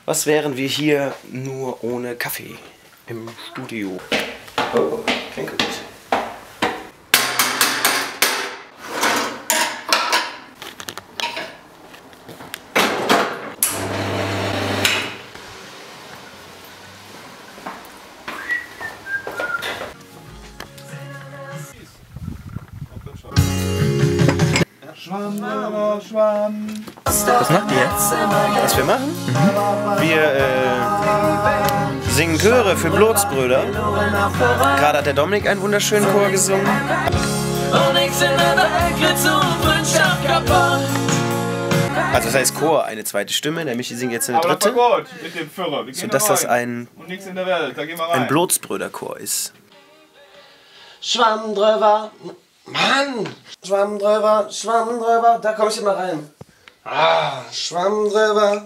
Was wären wir hier nur ohne Kaffee im Studio? Oh, klingt gut. Was macht ihr? Was wir machen? Wir singen Chöre für Blutsbrüder. Gerade hat der Dominik einen wunderschönen Chor gesungen. Also das heißt Chor, eine zweite Stimme, der Michi singt jetzt eine dritte. Sodass das ein Blutsbrüderchor ist. Schwamm drüber, Mann! Schwamm drüber, da komm ich immer rein. Ah, Schwamm drüber.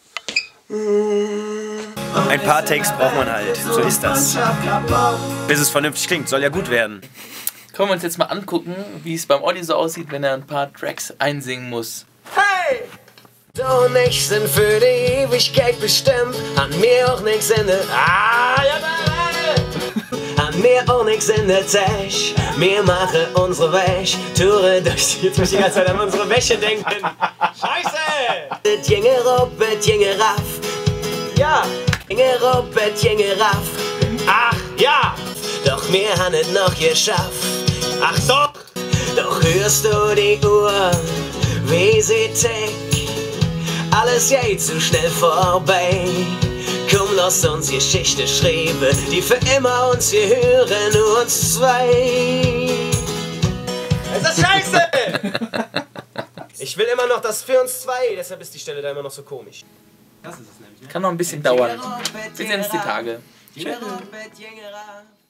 Ein paar Takes braucht man halt, so ist das. Bis es vernünftig klingt, soll ja gut werden. Können wir uns jetzt mal angucken, wie es beim Olli so aussieht, wenn er ein paar Tracks einsingen muss. Hey! Du und ich sind für die Ewigkeit bestimmt, an mir auch nix in der... An mir auch nix in der Tasche. Wir machen unsere Wäsche, Toure durch. Jetzt muss ich die ganze Zeit an unsere Wäsche denken. Scheiße! Et jinge rup, et jinge raff. Ja! Jinge rup, et jinge raff. Ach ja! Doch wir haben es noch geschafft. Ach doch hörst du die Uhr, wie sie tickt. Alles geht zu schnell vorbei. Komm, lass uns Geschichte schreiben, die für immer uns gehören, nur uns zwei. Ist das scheiße? Ich will immer noch das für uns zwei, deshalb ist die Stelle da immer noch so komisch. Das ist es nämlich, ne? Kann noch ein bisschen dauern. Wir sehen uns die Tage. Tschüss.